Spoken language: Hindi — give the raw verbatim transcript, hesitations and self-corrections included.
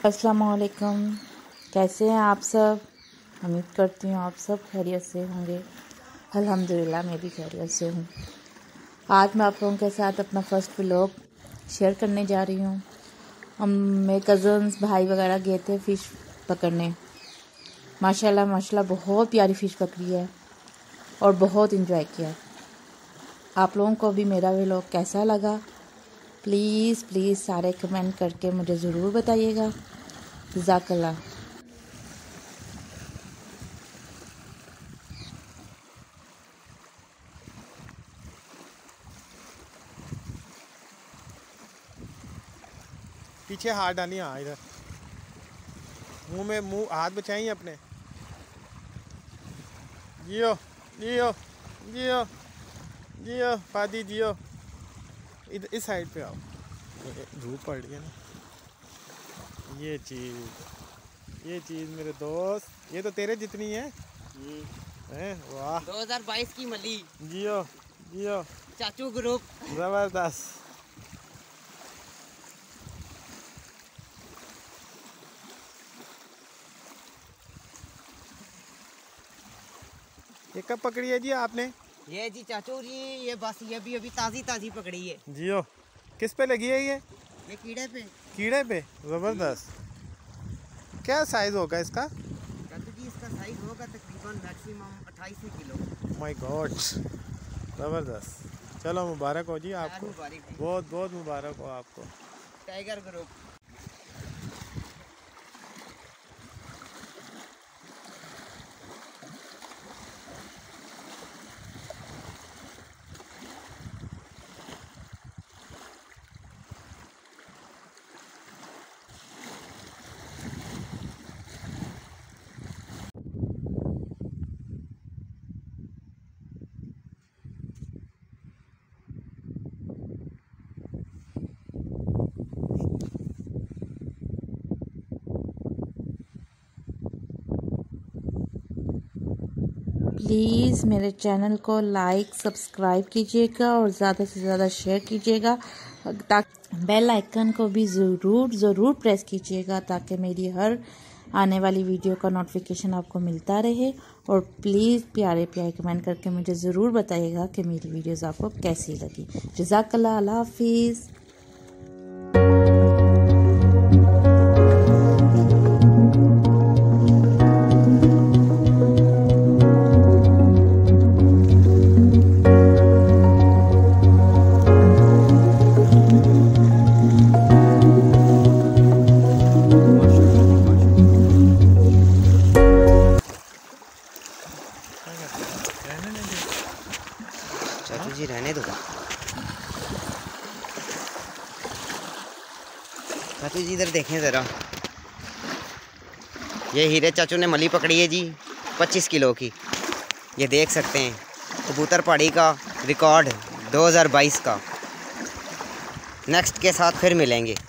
अस्सलाम वालेकुम। कैसे हैं आप सब? उम्मीद करती हूँ आप सब खैरियत से होंगे। अल्हम्दुलिल्लाह मैं भी खैरियत से हूँ। आज मैं आप लोगों के साथ अपना फ़र्स्ट व्लॉग शेयर करने जा रही हूँ। हम मेरे कज़न्स भाई वगैरह गए थे फ़िश पकड़ने। माशाल्लाह माशाल्लाह बहुत प्यारी फ़िश पकड़ी है और बहुत इंजॉय किया। आप लोगों को भी मेरा व्लॉग कैसा लगा प्लीज़ प्लीज़ सारे कमेंट करके मुझे ज़रूर बताइएगा। जज़ाकल्लाह। पीछे हाथ डालिए। हाँ इधर मुंह में मुंह हाथ बचाइए अपने। जियो जियो जियो जियो पादी जियो। इधर इस साइड पे आओ। धूप पड़ रही है ना। ये चीज़ ये चीज़ मेरे दोस्त ये तो तेरे जितनी है। हैं वाह दो हज़ार बाईस की मली। जियो जियो चाचू ग्रुप ज़बरदस्त। ये कब पकड़ी है जी आपने? ये जी चाचू जी ये बस ये भी अभी ताज़ी ताज़ी पकड़ी है। जियो किस पे लगी है ये? ये कीड़े पे। कीड़े पे ज़बरदस्त। क्या साइज होगा इसका? चाचू जी इसका साइज होगा तकरीबन मैक्सिमम अट्ठाईस किलो। माय गॉड ज़बरदस्त। चलो मुबारक हो जी आपको। बहुत बहुत मुबारक हो आपको। Tiger group. प्लीज़ मेरे चैनल को लाइक सब्सक्राइब कीजिएगा और ज़्यादा से ज़्यादा शेयर कीजिएगा, ताकि बेल आइकन को भी ज़रूर ज़रूर प्रेस कीजिएगा ताकि मेरी हर आने वाली वीडियो का नोटिफिकेशन आपको मिलता रहे। और प्लीज़ प्यारे प्यारे कमेंट करके मुझे ज़रूर बताइएगा कि मेरी वीडियोज़ आपको कैसी लगी। जज़ाकल्लाह। अल्लाह हाफिज़। चाचू जी रहने दो। चाचू जी इधर देखें ज़रा। ये हीरे चाचू ने मली पकड़ी है जी पच्चीस किलो की। ये देख सकते हैं कबूतर पहाड़ी का रिकॉर्ड दो हज़ार बाईस का। नेक्स्ट के साथ फिर मिलेंगे।